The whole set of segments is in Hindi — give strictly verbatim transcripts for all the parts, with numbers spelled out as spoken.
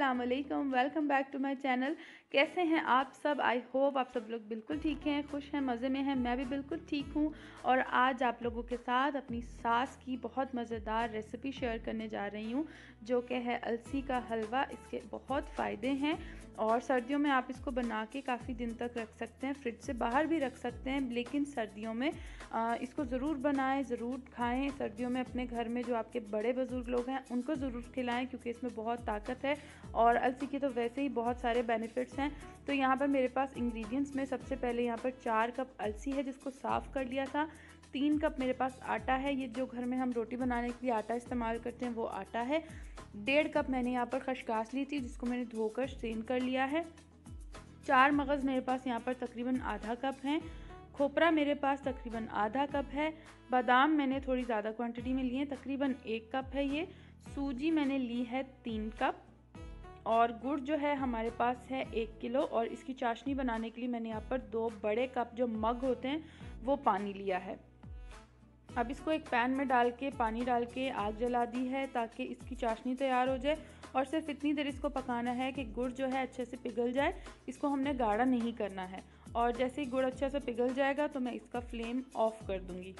अस्सलामुअलैकुम, welcome back to my channel. कैसे हैं आप सब? आई होप आप सब लोग बिल्कुल ठीक हैं, खुश हैं, मज़े में हैं। मैं भी बिल्कुल ठीक हूँ और आज आप लोगों के साथ अपनी सास की बहुत मज़ेदार रेसिपी शेयर करने जा रही हूँ, जो कि है अलसी का हलवा। इसके बहुत फ़ायदे हैं और सर्दियों में आप इसको बना के काफ़ी दिन तक रख सकते हैं, फ्रिज से बाहर भी रख सकते हैं, लेकिन सर्दियों में आ, इसको ज़रूर बनाएं, ज़रूर खाएं। सर्दियों में अपने घर में जो आपके बड़े बुज़ुर्ग लोग हैं उनको ज़रूर खिलाएं, क्योंकि इसमें बहुत ताकत है और अलसी के तो वैसे ही बहुत सारे बेनिफिट्स हैं। तो यहाँ पर मेरे पास इंग्रेडिएंट्स में सबसे पहले यहाँ पर चार कप अलसी है, जिसको साफ़ कर लिया था। तीन कप मेरे पास आटा है, ये जो घर में हम रोटी बनाने के लिए आटा इस्तेमाल करते हैं वो आटा है। डेढ़ कप मैंने यहाँ पर खसकास ली थी, जिसको मैंने धोकर स्ट्रेन कर लिया है। चार मगज़ मेरे पास यहाँ पर तकरीबन आधा कप हैं। खोपरा मेरे पास तकरीबन आधा कप है। बादाम मैंने थोड़ी ज़्यादा क्वांटिटी में लिए हैं, तकरीबन एक कप है ये। सूजी मैंने ली है तीन कप और गुड़ जो है हमारे पास है एक किलो। और इसकी चाशनी बनाने के लिए मैंने यहाँ पर दो बड़े कप जो मग होते हैं वो पानी लिया है। अब इसको एक पैन में डाल के पानी डाल के आग जला दी है ताकि इसकी चाशनी तैयार हो जाए और सिर्फ इतनी देर इसको पकाना है कि गुड़ जो है अच्छे से पिघल जाए। इसको हमने गाढ़ा नहीं करना है और जैसे ही गुड़ अच्छे से पिघल जाएगा तो मैं इसका फ्लेम ऑफ कर दूंगी।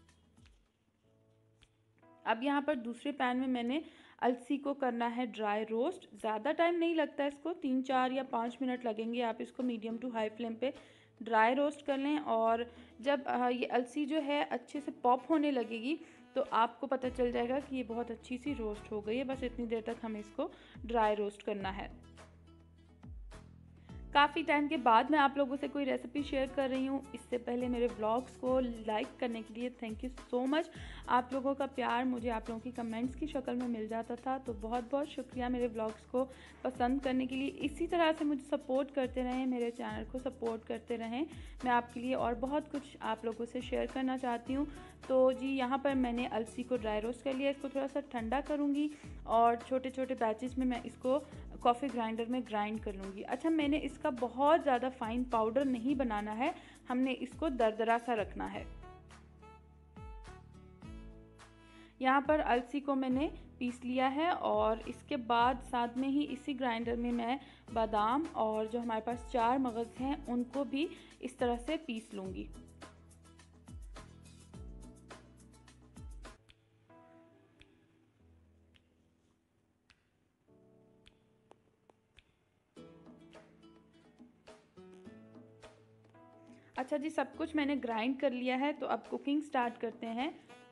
अब यहाँ पर दूसरे पैन में मैंने अलसी को करना है ड्राई रोस्ट। ज़्यादा टाइम नहीं लगता है इसको, तीन चार या पाँच मिनट लगेंगे। आप इसको मीडियम टू हाई फ्लेम पे ड्राई रोस्ट कर लें और जब ये अलसी जो है अच्छे से पॉप होने लगेगी तो आपको पता चल जाएगा कि ये बहुत अच्छी सी रोस्ट हो गई है। बस इतनी देर तक हमें इसको ड्राई रोस्ट करना है। काफ़ी टाइम के बाद मैं आप लोगों से कोई रेसिपी शेयर कर रही हूँ। इससे पहले मेरे व्लॉग्स को लाइक करने के लिए थैंक यू सो मच। आप लोगों का प्यार मुझे आप लोगों की कमेंट्स की शक्ल में मिल जाता था, तो बहुत बहुत शुक्रिया मेरे व्लॉग्स को पसंद करने के लिए। इसी तरह से मुझे सपोर्ट करते रहें, मेरे चैनल को सपोर्ट करते रहें। मैं आपके लिए और बहुत कुछ आप लोगों से शेयर करना चाहती हूँ। तो जी यहाँ पर मैंने अलसी को ड्राई रोस्ट कर लिया, इसको थोड़ा सा ठंडा करूँगी और छोटे छोटे बैचेस में मैं इसको कॉफ़ी ग्राइंडर में ग्राइंड कर लूँगी। अच्छा, मैंने इसका बहुत ज़्यादा फाइन पाउडर नहीं बनाना है, हमने इसको दरदरा सा रखना है। यहाँ पर अलसी को मैंने पीस लिया है और इसके बाद साथ में ही इसी ग्राइंडर में मैं बादाम और जो हमारे पास चार मगज़ हैं उनको भी इस तरह से पीस लूँगी। अच्छा जी, सब कुछ मैंने ग्राइंड कर लिया है, तो अब कुकिंग स्टार्ट करते हैं।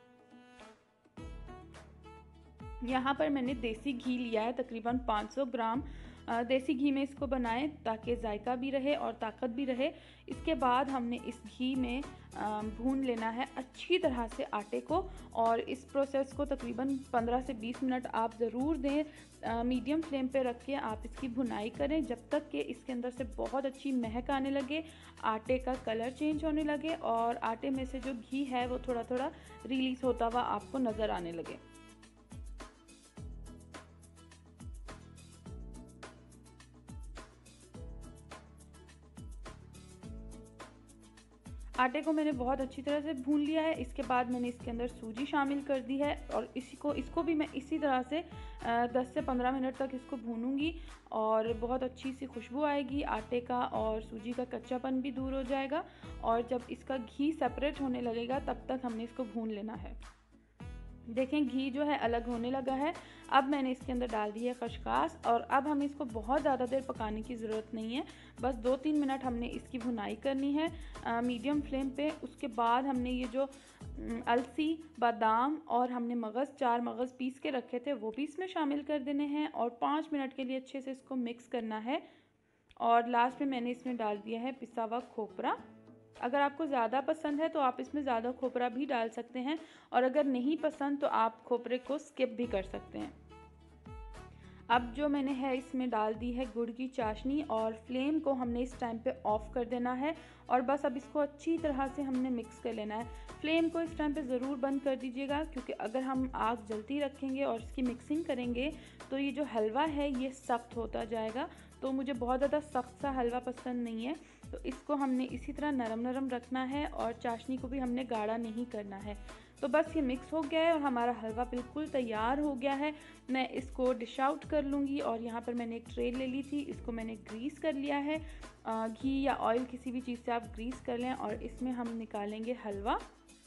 यहाँ पर मैंने देसी घी लिया है तकरीबन पाँच सौ ग्राम। देसी घी में इसको बनाएं ताकि जायका भी रहे और ताकत भी रहे। इसके बाद हमने इस घी में भून लेना है अच्छी तरह से आटे को और इस प्रोसेस को तकरीबन पंद्रह से बीस मिनट आप ज़रूर दें। मीडियम फ्लेम पे रख के आप इसकी भुनाई करें जब तक कि इसके अंदर से बहुत अच्छी महक आने लगे, आटे का कलर चेंज होने लगे और आटे में से जो घी है वो थोड़ा थोड़ा रिलीज़ होता हुआ आपको नज़र आने लगे। आटे को मैंने बहुत अच्छी तरह से भून लिया है। इसके बाद मैंने इसके अंदर सूजी शामिल कर दी है और इसी को इसको भी मैं इसी तरह से दस से पंद्रह मिनट तक इसको भूनूंगी और बहुत अच्छी सी खुशबू आएगी आटे का और सूजी का कच्चापन भी दूर हो जाएगा। और जब इसका घी सेपरेट होने लगेगा तब तक हमने इसको भून लेना है। देखें, घी जो है अलग होने लगा है। अब मैंने इसके अंदर डाल दी है खसकास और अब हमें इसको बहुत ज़्यादा देर पकाने की ज़रूरत नहीं है, बस दो तीन मिनट हमने इसकी भुनाई करनी है आ, मीडियम फ्लेम पे। उसके बाद हमने ये जो अलसी, बादाम और हमने मगज़ चार मगज़ पीस के रखे थे वो भी इसमें शामिल कर देने हैं और पाँच मिनट के लिए अच्छे से इसको मिक्स करना है। और लास्ट में मैंने इसमें डाल दिया है पिसा हुआ खोपरा। अगर आपको ज़्यादा पसंद है तो आप इसमें ज़्यादा खोपरा भी डाल सकते हैं और अगर नहीं पसंद तो आप खोपरे को स्किप भी कर सकते हैं। अब जो मैंने है इसमें डाल दी है गुड़ की चाशनी और फ्लेम को हमने इस टाइम पे ऑफ़ कर देना है और बस अब इसको अच्छी तरह से हमने मिक्स कर लेना है। फ्लेम को इस टाइम पे ज़रूर बंद कर दीजिएगा, क्योंकि अगर हम आग जलती रखेंगे और इसकी मिक्सिंग करेंगे तो ये जो हलवा है ये सख्त होता जाएगा। तो मुझे बहुत ज़्यादा सख्त सा हलवा पसंद नहीं है, तो इसको हमने इसी तरह नरम नरम रखना है और चाशनी को भी हमने गाढ़ा नहीं करना है। तो बस ये मिक्स हो गया है और हमारा हलवा बिल्कुल तैयार हो गया है। मैं इसको डिश आउट कर लूँगी और यहाँ पर मैंने एक ट्रे ले ली थी, इसको मैंने ग्रीस कर लिया है। घी या ऑयल किसी भी चीज़ से आप ग्रीस कर लें और इसमें हम निकालेंगे हलवा।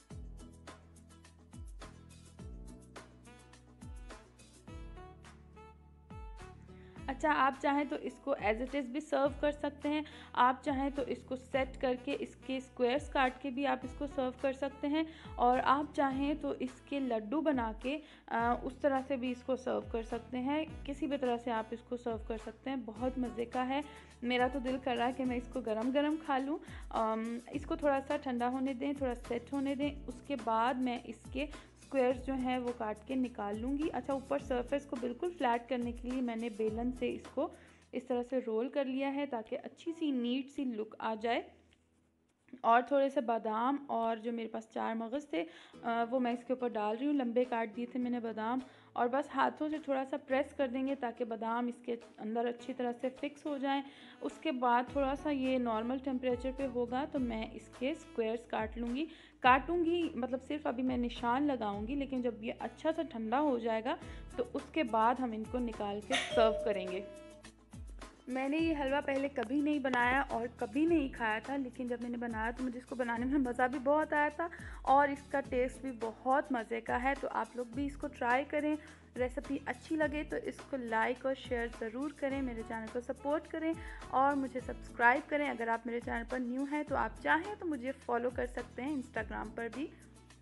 अच्छा, आप चाहें तो इसको एज़ इट इज़ भी सर्व कर सकते हैं। आप चाहें तो इसको सेट करके इसके स्क्वायर्स काट के भी आप इसको सर्व कर सकते हैं और आप चाहें तो इसके लड्डू बना के आ, उस तरह से भी इसको सर्व कर सकते हैं। किसी भी तरह से आप इसको सर्व कर सकते हैं, बहुत मज़े का है। मेरा तो दिल कर रहा है कि मैं इसको गरम गरम खा लूँ। इसको थोड़ा सा ठंडा होने दें, थोड़ा सेट होने दें, उसके बाद मैं इसके स्क्वायर्स जो हैं वो काट के निकाल लूँगी। अच्छा, ऊपर सरफेस को बिल्कुल फ्लैट करने के लिए मैंने बेलन से इसको इस तरह से रोल कर लिया है ताकि अच्छी सी नीट सी लुक आ जाए। और थोड़े से बादाम और जो मेरे पास चार मगज़ थे वो मैं इसके ऊपर डाल रही हूँ। लंबे काट दिए थे मैंने बादाम, और बस हाथों से थोड़ा सा प्रेस कर देंगे ताकि बादाम इसके अंदर अच्छी तरह से फिक्स हो जाएं। उसके बाद थोड़ा सा ये नॉर्मल टेम्परेचर पे होगा तो मैं इसके स्क्वायर्स काट लूँगी काटूँगी मतलब सिर्फ अभी मैं निशान लगाऊँगी, लेकिन जब ये अच्छा सा ठंडा हो जाएगा तो उसके बाद हम इनको निकाल के सर्व करेंगे। मैंने ये हलवा पहले कभी नहीं बनाया और कभी नहीं खाया था, लेकिन जब मैंने बनाया तो मुझे इसको बनाने में मज़ा भी बहुत आया था और इसका टेस्ट भी बहुत मज़े का है। तो आप लोग भी इसको ट्राई करें। रेसिपी अच्छी लगे तो इसको लाइक और शेयर ज़रूर करें, मेरे चैनल को सपोर्ट करें और मुझे सब्सक्राइब करें। अगर आप मेरे चैनल पर न्यू हैं तो आप चाहें तो मुझे फॉलो कर सकते हैं इंस्टाग्राम पर भी।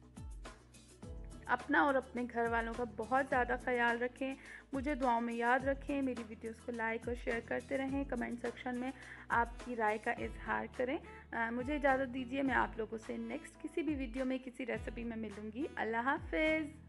अपना और अपने घर वालों का बहुत ज़्यादा ख्याल रखें, मुझे दुआओं में याद रखें। मेरी वीडियोस को लाइक और शेयर करते रहें, कमेंट सेक्शन में आपकी राय का इजहार करें। आ, मुझे इजाज़त दीजिए, मैं आप लोगों से नेक्स्ट किसी भी वीडियो में किसी रेसिपी में मिलूँगी। अल्लाह हाफ़िज़।